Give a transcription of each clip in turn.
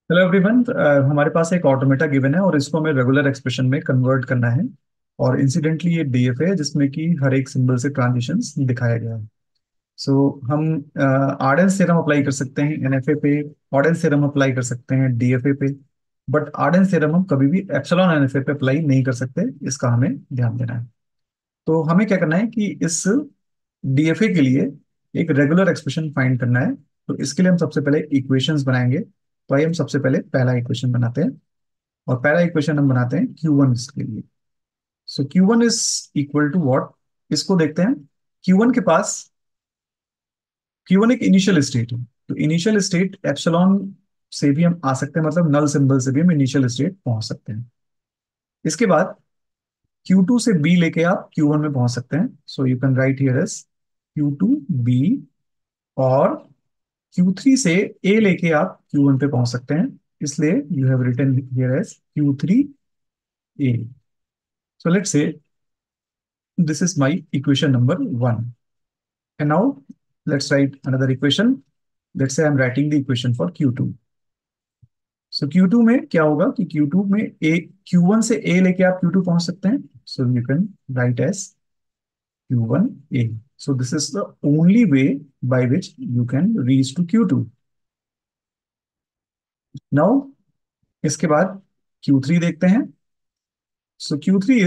Hello everyone. हमारे पास एक automata given है और इसको हमें रेगुलर एक्सप्रेशन में कन्वर्ट करना है। और इंसिडेंटली ये डीएफए है जिसमें कि हर एक सिंबल से ट्रांजिशंस दिखाया गया है। सो हम आर्डेंस थ्योरम अप्लाई कर सकते हैं एनएफए पे। ऑर्डेंस थ्योरम अप्लाई कर सकते हैं डीएफए पे। बट आर्डेंस थ्योरम हम कभी भी एप्सिलॉन एनएफए पे अप्लाई नहीं कर सकते। इसका हमें ध्यान देना है। तो हमें क्या करना है कि इस डीएफए के लिए एक रेगुलर एक्सप्रेशन फाइंड करना है। तो इसके लिए हम सबसे पहले इक्वेशंस बनाएंगे। तो आइए हम सबसे पहले पहला इक्वेशन बनाते हैं। और पहला इक्वेशन हम बनाते हैं Q1 के लिए। So Q1 is equal to what. इसको देखते हैं। Q1 के पास Q1 एक इनिशियल स्टेट है। तो इनिशियल स्टेट एप्सिलॉन से भी हम आ सकते हैं, मतलब नल सिंबल से भी हम इनिशियल स्टेट पहुंच सकते हैं। इसके बाद Q2 से B लेके आप Q1 में पहुंच सकते हैं। So you can write here as Q2 B। और Q3 से A लेके आप Q1 पे पहुंच सकते हैं। इसलिए you have written here as Q3 A। So let's say this is my equation number one. And now let's write another equation. Let's say I'm writing the equation for Q2. So Q2 में क्या होगा कि Q2 में A Q1 से A लेके आप Q2 पहुंच सकते हैं. So you can write as Q1 A. So this is the only way by which you can reach to Q2. Now इसके बाद Q3 देखते हैं. So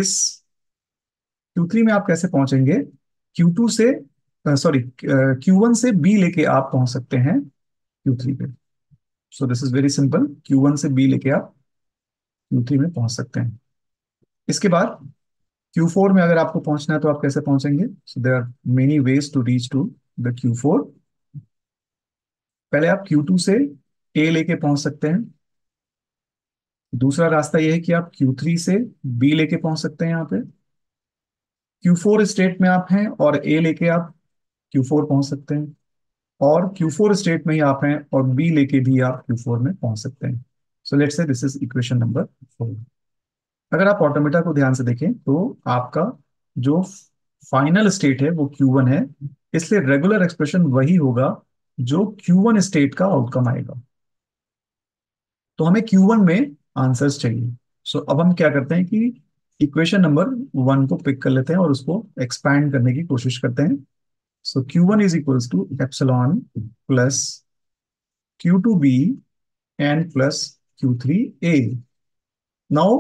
Q3 में आप कैसे पहुंचेंगे? Q2 से सॉरी Q1 से B लेके आप पहुंच सकते हैं Q3 पे। So this is very simple. Q1 से B लेके आप Q3 में पहुंच सकते हैं। इसके बाद Q4 में अगर आपको पहुंचना है तो आप कैसे पहुंचेंगे? So there are many ways to reach to the Q4। पहले आप Q2 से A लेके पहुंच सकते हैं। दूसरा रास्ता यह है कि आप Q3 से B लेके पहुंच सकते हैं। यहाँ पे Q4 स्टेट में आप हैं और A लेके आप Q4 पहुंच सकते हैं। और Q4 स्टेट में ही आप हैं और B लेके भी आप Q4 में पहुंच सकते हैं। So let's say this is equation number 4। अगर आप ऑटोमेटा को ध्यान से देखें तो आपका जो फाइनल स्टेट है वो Q1 है। इसलिए रेगुलर एक्सप्रेशन वही होगा जो Q1 स्टेट का आउटकम आएगा। तो हमें Q1 में आंसर्स चाहिए। सो अब हम क्या करते हैं कि इक्वेशन नंबर 1 को पिक कर लेते हैं और उसको एक्सपैंड करने की कोशिश करते हैं। So Q1 is equals to epsilon plus Q2B and plus Q3A। Now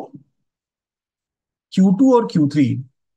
Q2 और Q3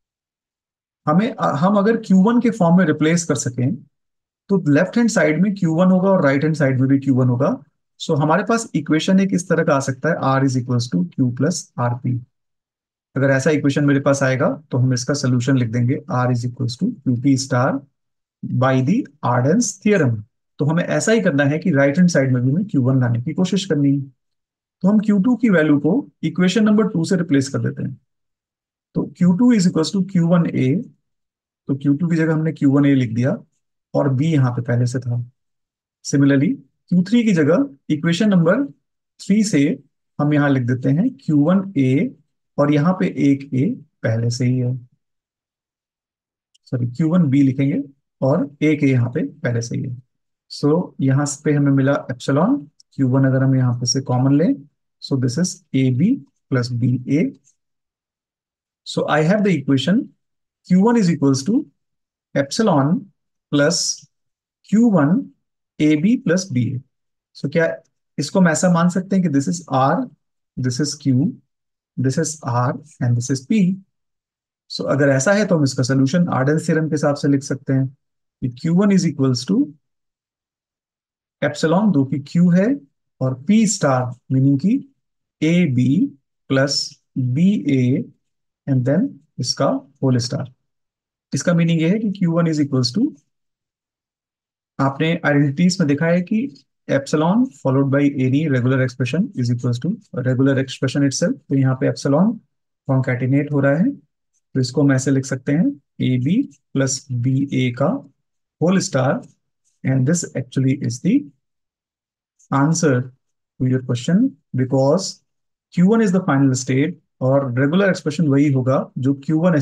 हम अगर Q1 के फॉर्म में रिप्लेस कर सकें तो लेफ्ट हैंड साइड में Q1 होगा और राइट हैंड साइड में भी Q1 होगा। सो हमारे पास इक्वेशन एक इस तरह का आ सकता है, R is equals to Q plus R P. अगर ऐसा इक्वेशन मेरे पास आएगा तो हम इसका सोल्यूशन लिख देंगे R is equals to Q P star by the Arden's theorem. तो हमें ऐसा ही करना है कि राइट हैंड साइड में भी हमें Q1 लाने की कोशिश करनी है। तो हम Q2 की वैल्यू को इक्वेशन नंबर 2 से रिप्लेस कर देते हैं। तो Q2 is equals to Q1A। तो Q2 की जगह हमने Q1A लिख दिया और B यहाँ पे पहले से था। सिमिलरली Q3 की जगह इक्वेशन नंबर 3 से हम यहाँ लिख देते हैं Q1A। और यहाँ पे एक A पहले से ही है। सॉरी Q1B लिखेंगे और एक A यहाँ पे पहले से ही है। सो यहाँ पे हमें मिला एप्सिलॉन। Q1 अगर हम यहाँ पे से कॉमन लें, so this is AB plus BA। So I have the equation Q1 is equals to epsilon plus Q1 AB plus BA। So क्या इसको हम ऐसा मान सकते हैं कि this is R, this is Q, this is R and this is P। So अगर ऐसा है तो हम इसका सोल्यूशन आर्डेंस थ्योरम के हिसाब से लिख सकते हैं कि Q1 is equals to epsilon, दो की Q है, और P स्टार मीनिंग की A B plus B A and then इसका होल स्टार। इसका मीनिंग ये है कि Q1 इज इक्वल्स टू, आपने आइडेंटिटीज में देखा है कि epsilon followed by any regular expression is equals to regular expression itself. तो यहाँ पे एप्सिलॉन कॉन्कैटिनेट हो रहा है। तो इसको हम ऐसे लिख सकते हैं A B plus B A का whole star. And this actually is the answer to your question, because Q1 is the final state और रेगुलर एक्सप्रेशन वही होगा जो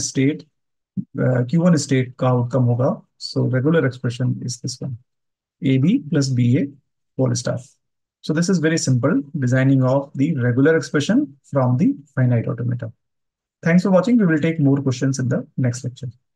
Q1 स्टेट का आउटकम होगा। So regular expression is this one, A B plus B A whole star. So this is very simple designing of the regular expression from the finite automata. Thanks for watching. We will take more questions in the next lecture.